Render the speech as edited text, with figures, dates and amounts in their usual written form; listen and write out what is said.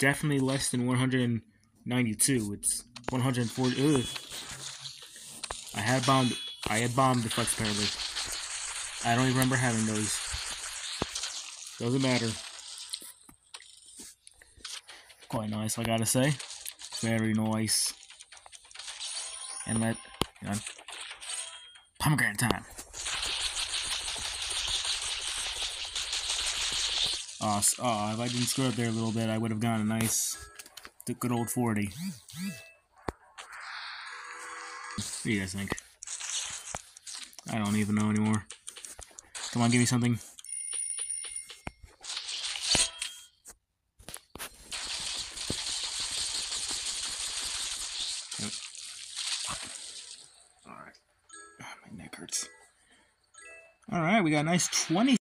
definitely less than 192. It's 140. Ugh. I had bombed the flex apparently. I don't even remember having those. Doesn't matter. Quite nice, I gotta say. Very nice. And pomegranate time. If I didn't screw up there a little bit, I would have gotten a nice, good old 40. What do you guys think? I don't even know anymore. Come on, give me something. Yep. Alright. My neck hurts. Alright, we got a nice 20.